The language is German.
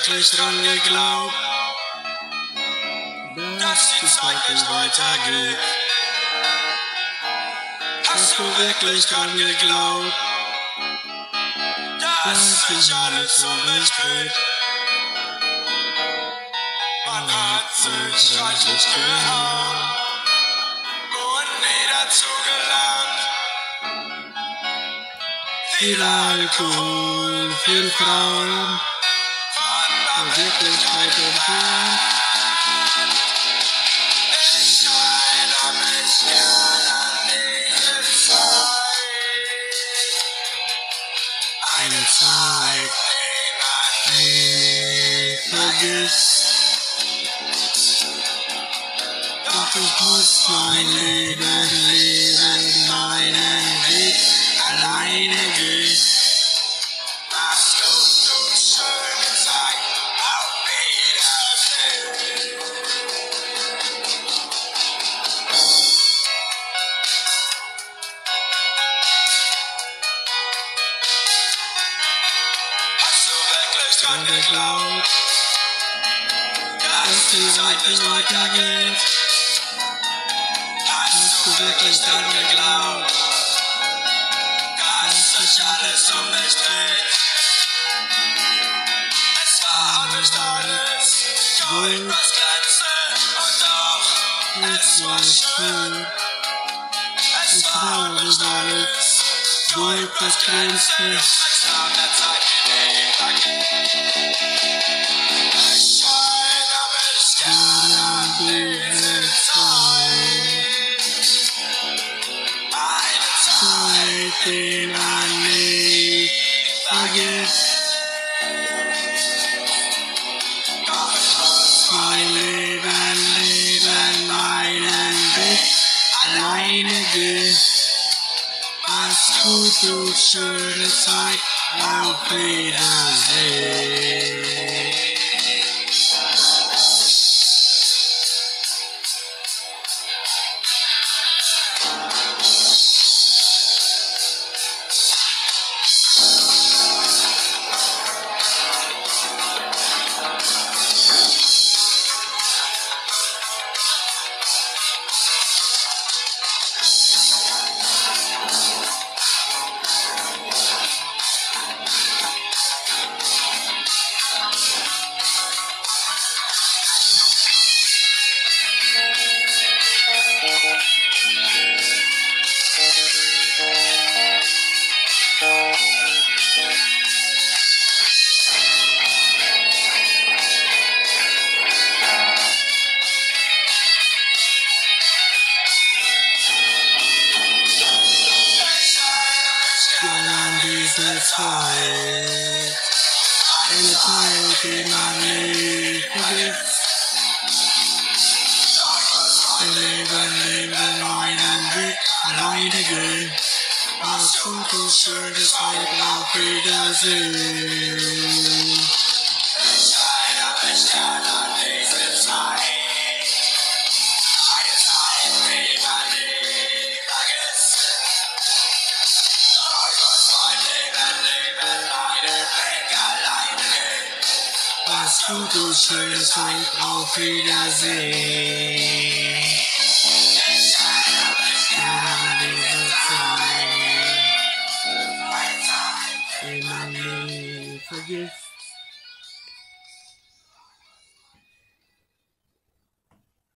wirklich dran geglaubt, dass die Zeit nicht weitergeht? Hast du wirklich dran geglaubt, dass sich alles um mich dreht? Man hat sich reichlich gehauen und nie dazu gelernt. Viel Alkohol, viel Frauen, von Wirklichkeit entfernt. Ich erinnere mich gern an diese Zeit. Eine Zeit, die man nie vergisst. Doch ich muss mein Leben leben, meinen Weg alleine gehen. Mach's gut, du schöne Zeit, auf Wiedersehen. Hast du wirklich dran geglaubt, dass die Zeit nicht weitergeht? Hast du wirklich dran geglaubt, dass sich alles um mich dreht? Es war nicht alles Gold, was glänzte, und doch, es war schön. Es war nicht alles Gold, was glänzte. Es war der Zeit, die nie vergeht. Ich erinnere mich gern an diese Zeit, die man nie vergisst. Doch ich muss mein Leben leben, meinen Weg alleine gehen. Mach's gut, du schöne Zeit, auf Wiedersehen. Diese Zeit, eine Zeit, die man nie vergisst. Leben, meinen Weg alleine gehen. Was tut du schönes Zeit, auf Wiedersehen. Ich erinnere mich gern an diese Zeit, eine Zeit, die man nie vergisst. Was tut du schönes Zeit, auf Wiedersehen. Ich erinnere mich gern an diese Zeit, die man nie vergisst.